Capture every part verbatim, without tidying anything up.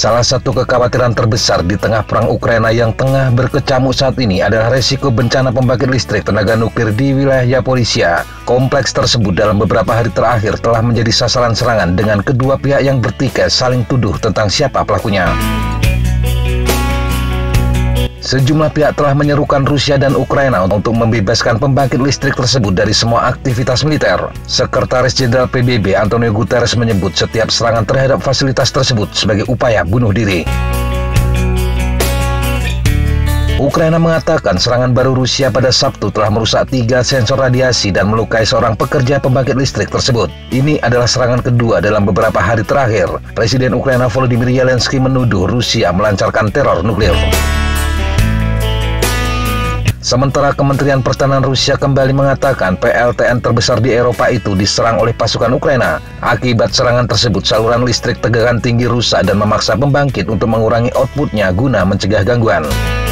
Salah satu kekhawatiran terbesar di tengah perang Ukraina yang tengah berkecamuk saat ini adalah resiko bencana pembangkit listrik tenaga nuklir di wilayah Zaporizhzhia. Kompleks tersebut dalam beberapa hari terakhir telah menjadi sasaran serangan dengan kedua pihak yang bertikai saling tuduh tentang siapa pelakunya. Sejumlah pihak telah menyerukan Rusia dan Ukraina untuk membebaskan pembangkit listrik tersebut dari semua aktivitas militer. Sekretaris Jenderal P B B Antonio Guterres menyebut setiap serangan terhadap fasilitas tersebut sebagai upaya bunuh diri. Ukraina mengatakan serangan baru Rusia pada Sabtu telah merusak tiga sensor radiasi dan melukai seorang pekerja pembangkit listrik tersebut. Ini adalah serangan kedua dalam beberapa hari terakhir. Presiden Ukraina Volodymyr Zelensky menuduh Rusia melancarkan teror nuklir. Sementara Kementerian Pertahanan Rusia kembali mengatakan P L T N terbesar di Eropa itu diserang oleh pasukan Ukraina. Akibat serangan tersebut, saluran listrik tegangan tinggi rusak dan memaksa pembangkit untuk mengurangi outputnya guna mencegah gangguan.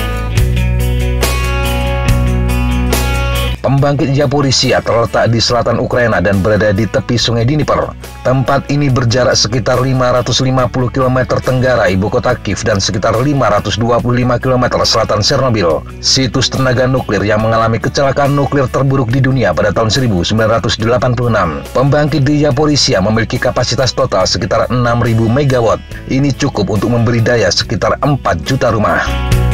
Pembangkit Zaporizhzhia terletak di selatan Ukraina dan berada di tepi sungai Dnieper. Tempat ini berjarak sekitar lima ratus lima puluh kilometer tenggara ibu kota Kiev dan sekitar lima ratus dua puluh lima kilometer selatan Chernobyl, situs tenaga nuklir yang mengalami kecelakaan nuklir terburuk di dunia pada tahun seribu sembilan ratus delapan puluh enam. Pembangkit di Zaporizhzhia memiliki kapasitas total sekitar enam ribu megawatt. Ini cukup untuk memberi daya sekitar empat juta rumah.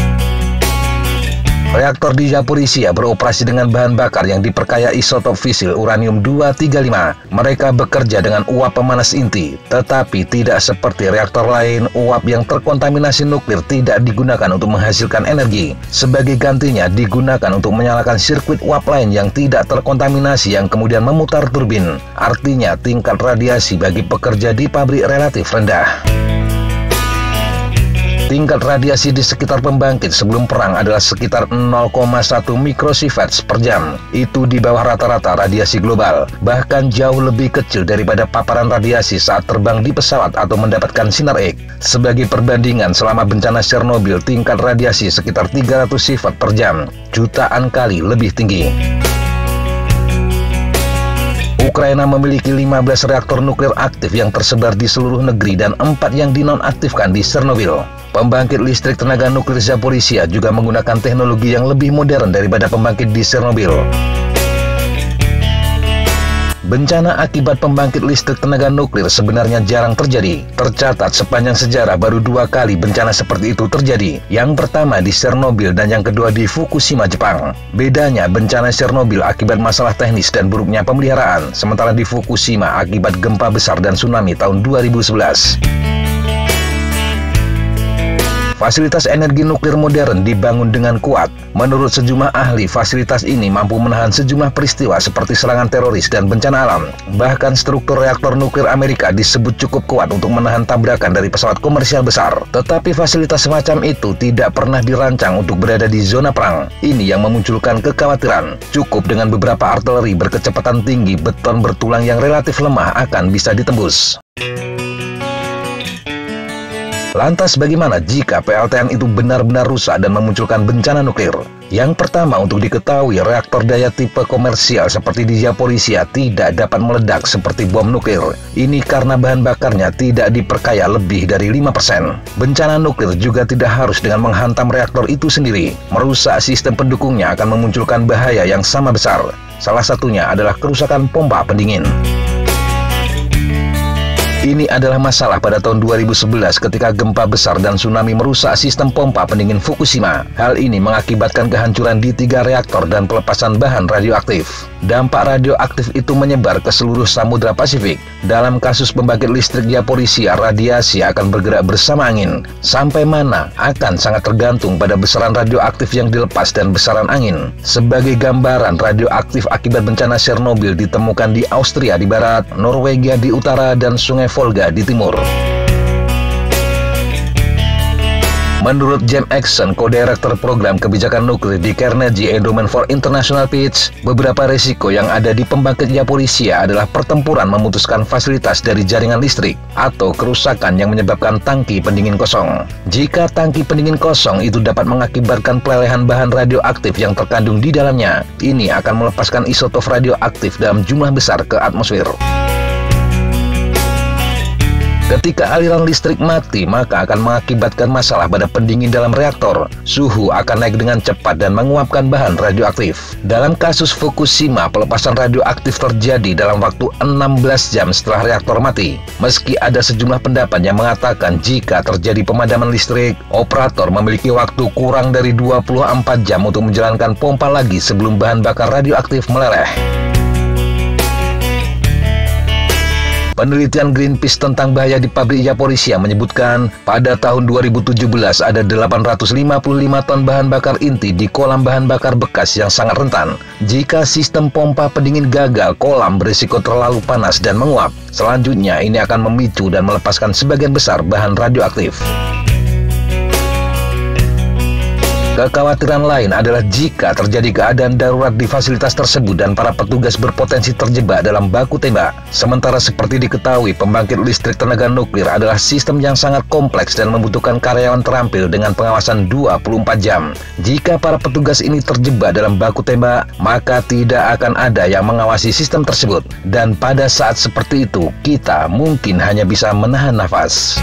Reaktor di Zaporizhzhia beroperasi dengan bahan bakar yang diperkaya isotop fisil uranium dua tiga lima. Mereka bekerja dengan uap pemanas inti, tetapi tidak seperti reaktor lain, uap yang terkontaminasi nuklir tidak digunakan untuk menghasilkan energi. Sebagai gantinya digunakan untuk menyalakan sirkuit uap lain yang tidak terkontaminasi yang kemudian memutar turbin. Artinya tingkat radiasi bagi pekerja di pabrik relatif rendah. Tingkat radiasi di sekitar pembangkit sebelum perang adalah sekitar nol koma satu mikrosieverts per jam. Itu di bawah rata-rata radiasi global, bahkan jauh lebih kecil daripada paparan radiasi saat terbang di pesawat atau mendapatkan sinar X. Sebagai perbandingan, selama bencana Chernobyl, tingkat radiasi sekitar tiga ratus sievert per jam, jutaan kali lebih tinggi. Ukraina memiliki lima belas reaktor nuklir aktif yang tersebar di seluruh negeri dan empat yang dinonaktifkan di Chernobyl. Pembangkit listrik tenaga nuklir Zaporizhzhia juga menggunakan teknologi yang lebih modern daripada pembangkit di Chernobyl. Bencana akibat pembangkit listrik tenaga nuklir sebenarnya jarang terjadi. Tercatat sepanjang sejarah baru dua kali bencana seperti itu terjadi. Yang pertama di Chernobyl dan yang kedua di Fukushima, Jepang. Bedanya, bencana Chernobyl akibat masalah teknis dan buruknya pemeliharaan, sementara di Fukushima akibat gempa besar dan tsunami tahun dua ribu sebelas. Fasilitas energi nuklir modern dibangun dengan kuat. Menurut sejumlah ahli, fasilitas ini mampu menahan sejumlah peristiwa seperti serangan teroris dan bencana alam. Bahkan struktur reaktor nuklir Amerika disebut cukup kuat untuk menahan tabrakan dari pesawat komersial besar. Tetapi fasilitas semacam itu tidak pernah dirancang untuk berada di zona perang. Ini yang memunculkan kekhawatiran. Cukup dengan beberapa artileri berkecepatan tinggi, beton bertulang yang relatif lemah akan bisa ditembus. Lantas bagaimana jika P L T N itu benar-benar rusak dan memunculkan bencana nuklir? Yang pertama, untuk diketahui, reaktor daya tipe komersial seperti di Zaporizhzhia tidak dapat meledak seperti bom nuklir. Ini karena bahan bakarnya tidak diperkaya lebih dari lima persen. Bencana nuklir juga tidak harus dengan menghantam reaktor itu sendiri. Merusak sistem pendukungnya akan memunculkan bahaya yang sama besar. Salah satunya adalah kerusakan pompa pendingin. Ini adalah masalah pada tahun dua ribu sebelas ketika gempa besar dan tsunami merusak sistem pompa pendingin Fukushima. Hal ini mengakibatkan kehancuran di tiga reaktor dan pelepasan bahan radioaktif. Dampak radioaktif itu menyebar ke seluruh Samudra Pasifik. Dalam kasus pembangkit listrik Zaporizhzhia, radiasi akan bergerak bersama angin. Sampai mana akan sangat tergantung pada besaran radioaktif yang dilepas dan besaran angin. Sebagai gambaran, radioaktif akibat bencana Chernobyl ditemukan di Austria di barat, Norwegia di utara, dan Sungai Volga di timur. Menurut James Axon, co-director program kebijakan nuklir di Carnegie Endowment for International Peace, beberapa risiko yang ada di pembangkit Zaporizhzhia adalah pertempuran memutuskan fasilitas dari jaringan listrik atau kerusakan yang menyebabkan tangki pendingin kosong. Jika tangki pendingin kosong, itu dapat mengakibatkan pelelehan bahan radioaktif yang terkandung di dalamnya. Ini akan melepaskan isotop radioaktif dalam jumlah besar ke atmosfer. Ketika Ketika aliran listrik mati, maka akan mengakibatkan masalah pada pendingin dalam reaktor. Suhu akan naik dengan cepat dan menguapkan bahan radioaktif. Dalam kasus Fukushima, pelepasan radioaktif terjadi dalam waktu enam belas jam setelah reaktor mati. Meski ada sejumlah pendapat yang mengatakan jika terjadi pemadaman listrik, operator memiliki waktu kurang dari dua puluh empat jam untuk menjalankan pompa lagi sebelum bahan bakar radioaktif meleleh. Penelitian Greenpeace tentang bahaya di pabrik Zaporizhzhia menyebutkan pada tahun dua ribu tujuh belas ada delapan ratus lima puluh lima ton bahan bakar inti di kolam bahan bakar bekas yang sangat rentan. Jika sistem pompa pendingin gagal, kolam berisiko terlalu panas dan menguap. Selanjutnya ini akan memicu dan melepaskan sebagian besar bahan radioaktif. Kekhawatiran lain adalah jika terjadi keadaan darurat di fasilitas tersebut dan para petugas berpotensi terjebak dalam baku tembak. Sementara seperti diketahui, pembangkit listrik tenaga nuklir adalah sistem yang sangat kompleks dan membutuhkan karyawan terampil dengan pengawasan dua puluh empat jam. Jika para petugas ini terjebak dalam baku tembak, maka tidak akan ada yang mengawasi sistem tersebut. Dan pada saat seperti itu, kita mungkin hanya bisa menahan nafas.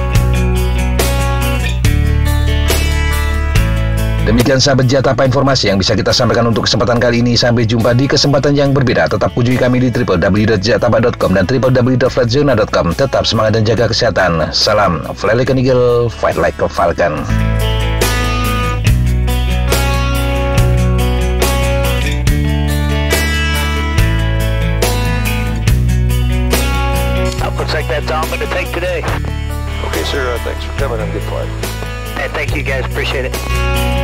Demikian sahabat Jatapa informasi yang bisa kita sampaikan untuk kesempatan kali ini. Sampai jumpa di kesempatan yang berbeda. Tetap kunjungi kami di w w w dot jatapa dot com dan w w w dot flatzona dot com. Tetap semangat dan jaga kesehatan. Salam Fly Like an Eagle, Fight Like a Falcon. Looks like that's all I'm going to take today. Okay, sir. Uh, thanks for coming and good flight. Hey, thank you guys. Appreciate it.